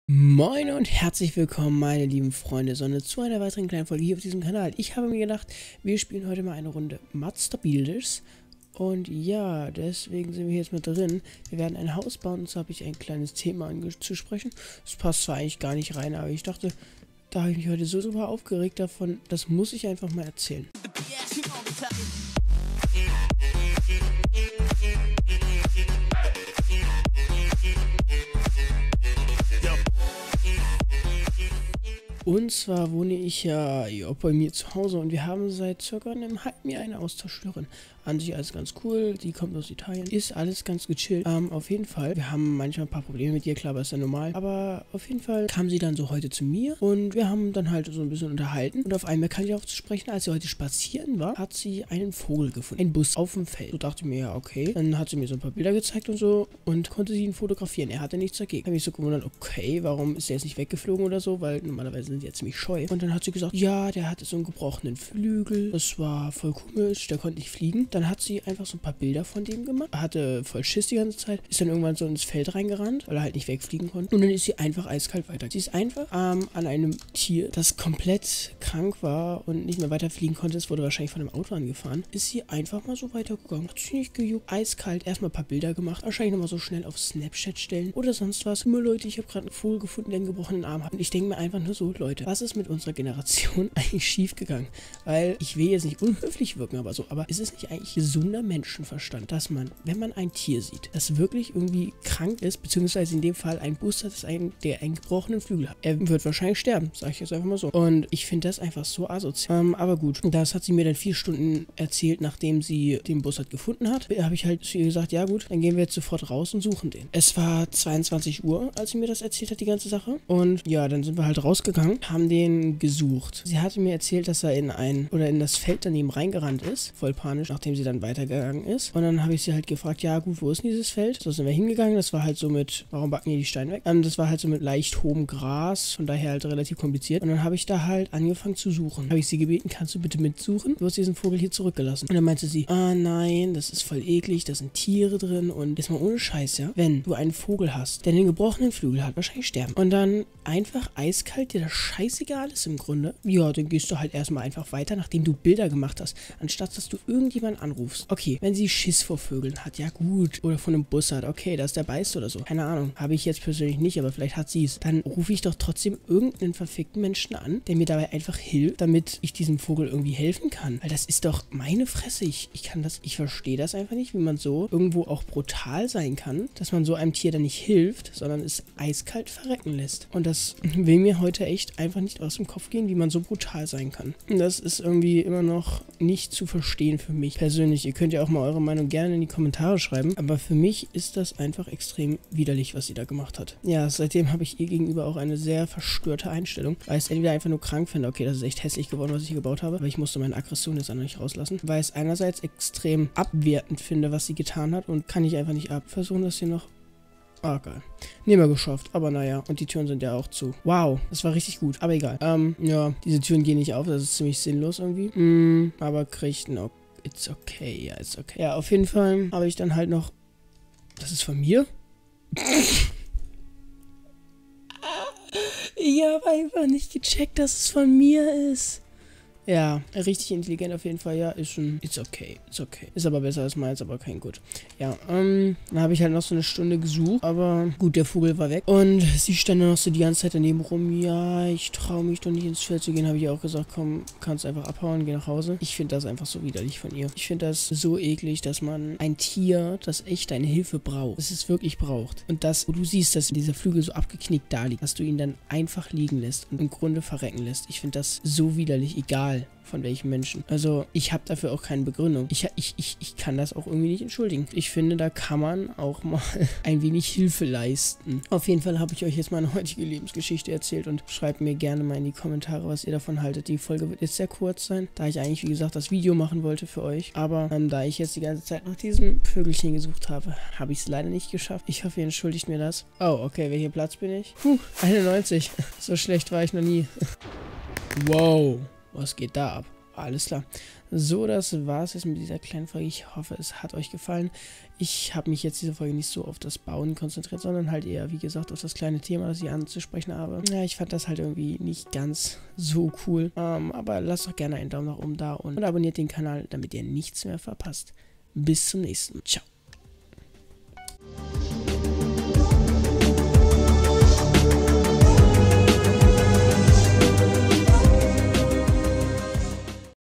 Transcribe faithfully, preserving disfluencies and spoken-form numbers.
Moin und herzlich willkommen, meine lieben Freunde Sonne, zu einer weiteren kleinen Folge hier auf diesem Kanal. Ich habe mir gedacht, wir spielen heute mal eine Runde Mazda Builders. Und ja, deswegen sind wir jetzt mit drin. Wir werden ein Haus bauen, und so habe ich ein kleines Thema anzusprechen. Das passt zwar eigentlich gar nicht rein, aber ich dachte, da habe ich mich heute so super aufgeregt davon, das muss ich einfach mal erzählen. Und zwar wohne ich ja, ja bei mir zu Hause und wir haben seit circa einem halben Jahr eine Austauschschülerin. An sich alles ganz cool, die kommt aus Italien, ist alles ganz gechillt. Ähm, auf jeden Fall, wir haben manchmal ein paar Probleme mit ihr, klar, aber ist ja normal. Aber auf jeden Fall kam sie dann so heute zu mir und wir haben dann halt so ein bisschen unterhalten. Und auf einmal kam sie auf zu sprechen, als sie heute spazieren war, hat sie einen Vogel gefunden, einen Bus auf dem Feld. So dachte ich mir, ja okay. Dann hat sie mir so ein paar Bilder gezeigt und so und konnte sie ihn fotografieren. Er hatte nichts dagegen. Habe ich so gewundert, okay, warum ist er jetzt nicht weggeflogen oder so, weil normalerweise sind die ja ziemlich scheu. Und dann hat sie gesagt, ja, der hatte so einen gebrochenen Flügel. Das war voll komisch, der konnte nicht fliegen. Dann hat sie einfach so ein paar Bilder von dem gemacht. Er hatte voll Schiss die ganze Zeit. Ist dann irgendwann so ins Feld reingerannt, weil er halt nicht wegfliegen konnte. Und dann ist sie einfach eiskalt weiter. Sie ist einfach ähm, an einem Tier, das komplett krank war und nicht mehr weiterfliegen konnte. Es wurde wahrscheinlich von einem Auto angefahren. Ist sie einfach mal so weitergegangen. Hat sich nicht gejuckt. Eiskalt. Erstmal ein paar Bilder gemacht. Wahrscheinlich nochmal so schnell auf Snapchat stellen. Oder sonst was. Immer Leute, ich habe gerade einen Vogel gefunden, der einen gebrochenen Arm hat. Und ich denke mir einfach nur so, Leute, was ist mit unserer Generation eigentlich schief gegangen? Weil ich will jetzt nicht unhöflich wirken, aber so. Aber ist es nicht eigentlich gesunder Menschenverstand, dass man, wenn man ein Tier sieht, das wirklich irgendwie krank ist, beziehungsweise in dem Fall ein Bus hat, ein, der einen gebrochenen Flügel hat. Er wird wahrscheinlich sterben, sage ich jetzt einfach mal so. Und ich finde das einfach so asozial. Ähm, aber gut, das hat sie mir dann vier Stunden erzählt, nachdem sie den Bus halt gefunden hat. Da habe ich halt zu ihr gesagt, ja gut, dann gehen wir jetzt sofort raus und suchen den. Es war zweiundzwanzig Uhr, als sie mir das erzählt hat, die ganze Sache. Und ja, dann sind wir halt rausgegangen, haben den gesucht. Sie hatte mir erzählt, dass er in ein, oder in das Feld daneben reingerannt ist, voll panisch, nachdem sie dann weitergegangen ist. Und dann habe ich sie halt gefragt, ja gut, wo ist denn dieses Feld? So sind wir hingegangen, das war halt so mit, warum backen hier die Steine weg? Ähm, das war halt so mit leicht hohem Gras, von daher halt relativ kompliziert. Und dann habe ich da halt angefangen zu suchen. Habe ich sie gebeten, kannst du bitte mitsuchen? Du hast diesen Vogel hier zurückgelassen. Und dann meinte sie, ah nein, das ist voll eklig, da sind Tiere drin und jetzt mal ohne Scheiß, ja? Wenn du einen Vogel hast, der den gebrochenen Flügel hat, wahrscheinlich sterben. Und dann einfach eiskalt, dir das scheißegal ist im Grunde. Ja, dann gehst du halt erstmal einfach weiter, nachdem du Bilder gemacht hast, anstatt dass du irgendjemanden anrufst. Okay, wenn sie Schiss vor Vögeln hat, ja gut. Oder von einem Bus hat, okay, dass der beißt oder so. Keine Ahnung. Habe ich jetzt persönlich nicht, aber vielleicht hat sie es. Dann rufe ich doch trotzdem irgendeinen verfickten Menschen an, der mir dabei einfach hilft, damit ich diesem Vogel irgendwie helfen kann. Weil das ist doch meine Fresse. Ich, ich kann das, ich verstehe das einfach nicht, wie man so irgendwo auch brutal sein kann, dass man so einem Tier dann nicht hilft, sondern es eiskalt verrecken lässt. Und das will mir heute echt einfach nicht aus dem Kopf gehen, wie man so brutal sein kann. Und das ist irgendwie immer noch nicht zu verstehen für mich persönlich. Ihr könnt ja auch mal eure Meinung gerne in die Kommentare schreiben, aber für mich ist das einfach extrem widerlich, was sie da gemacht hat. Ja, seitdem habe ich ihr gegenüber auch eine sehr verstörte Einstellung, weil ich es entweder einfach nur krank finde, okay, das ist echt hässlich geworden, was ich hier gebaut habe, aber ich musste meine Aggression jetzt auch noch nicht rauslassen, weil ich es einerseits extrem abwertend finde, was sie getan hat und kann ich einfach nicht ab. Versuchen das hier noch. Ah, geil. Nicht mehr geschafft, aber naja. Und die Türen sind ja auch zu. Wow, das war richtig gut. Aber egal. Ähm, ja, diese Türen gehen nicht auf. Das ist ziemlich sinnlos irgendwie. Mm, aber kriegt noch. It's okay, ja, it's okay. Ja, auf jeden Fall habe ich dann halt noch. Das ist von mir? Ich habe einfach nicht gecheckt, dass es von mir ist. Ja, richtig intelligent auf jeden Fall, ja, ist schon, it's okay, it's okay. Ist aber besser als meins, aber kein gut. Ja, ähm, dann habe ich halt noch so eine Stunde gesucht, aber gut, der Vogel war weg. Und sie stand dann noch so die ganze Zeit daneben rum, ja, ich traue mich doch nicht ins Feld zu gehen, habe ich auch gesagt, komm, kannst einfach abhauen, geh nach Hause. Ich finde das einfach so widerlich von ihr. Ich finde das so eklig, dass man ein Tier, das echt deine Hilfe braucht, dass es wirklich braucht. Und das, wo du siehst, dass dieser Flügel so abgeknickt da liegt, dass du ihn dann einfach liegen lässt und im Grunde verrecken lässt. Ich finde das so widerlich, egal von welchen Menschen. Also, ich habe dafür auch keine Begründung. Ich, ich, ich, ich kann das auch irgendwie nicht entschuldigen. Ich finde, da kann man auch mal ein wenig Hilfe leisten. Auf jeden Fall habe ich euch jetzt meine heutige Lebensgeschichte erzählt und schreibt mir gerne mal in die Kommentare, was ihr davon haltet. Die Folge wird jetzt sehr kurz sein, da ich eigentlich, wie gesagt, das Video machen wollte für euch. Aber ähm, da ich jetzt die ganze Zeit nach diesem Vögelchen gesucht habe, habe ich es leider nicht geschafft. Ich hoffe, ihr entschuldigt mir das. Oh, okay, welcher Platz bin ich? Puh, einundneunzig. So schlecht war ich noch nie. Wow. Was geht da ab? alles klar. So, das war's jetzt mit dieser kleinen Folge. Ich hoffe, es hat euch gefallen. Ich habe mich jetzt diese Folge nicht so auf das Bauen konzentriert, sondern halt eher, wie gesagt, auf das kleine Thema, das ich anzusprechen habe. Ja, ich fand das halt irgendwie nicht ganz so cool. Ähm, aber lasst doch gerne einen Daumen nach oben da und, und abonniert den Kanal, damit ihr nichts mehr verpasst. Bis zum nächsten Mal. Ciao.